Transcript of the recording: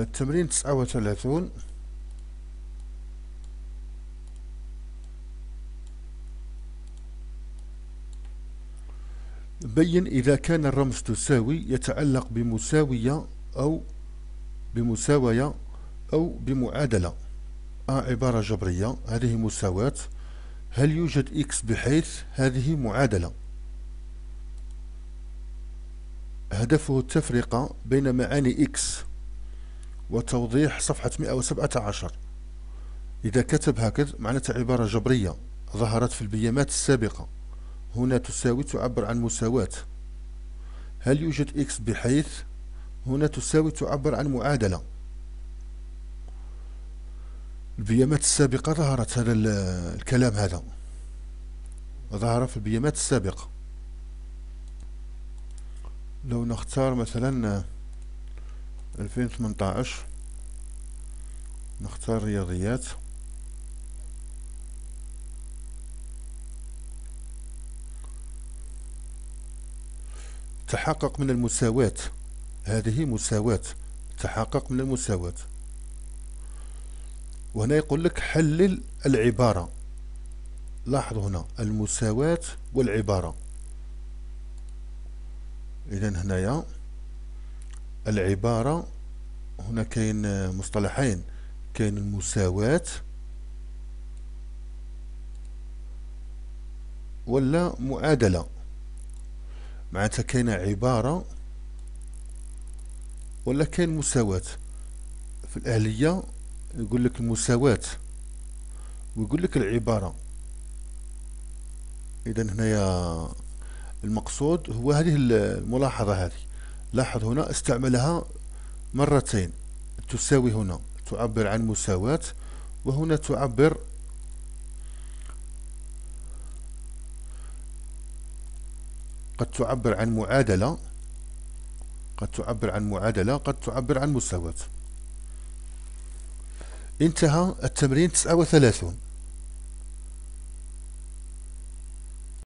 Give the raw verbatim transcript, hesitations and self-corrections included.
التمرين تسعة وثلاثون. بين إذا كان الرمز تساوي يتعلق بمساوية أو بمساوية أو بمعادلة. أ عبارة جبرية، هذه مساواة. هل يوجد إكس بحيث هذه معادلة. هدفه التفرقة بين معاني إكس وتوضيح صفحة مئة وسبعة عشر. إذا كتب هكذا معناتها عبارة جبرية ظهرت في البيانات السابقة. هنا تساوي تعبر عن مساواة. هل يوجد إكس بحيث، هنا تساوي تعبر عن معادلة. البيانات السابقة ظهرت هذا الكلام، هذا ظهر في البيانات السابقة. لو نختار مثلا ألفين وثمنطاش، نختار رياضيات، تحقق من المساواة. هذه مساواة، تحقق من المساواة. وهنا يقول لك حلل العبارة. لاحظ هنا المساواة والعبارة. إذن هنايا العبارة، هنا كاين مصطلحين، كاين المساواة ولا معادلة. معناتها كاين عبارة ولا كاين مساواة. في الأهلية يقول لك المساواة ويقول لك العبارة. إذن هنايا المقصود هو هذه الملاحظة هذه. لاحظ هنا استعملها مرتين. تساوي هنا تعبر عن مساواة، وهنا تعبر قد تعبر عن معادلة، قد تعبر عن معادلة، قد تعبر عن مساواة. انتهى التمرين تسعة وثلاثون.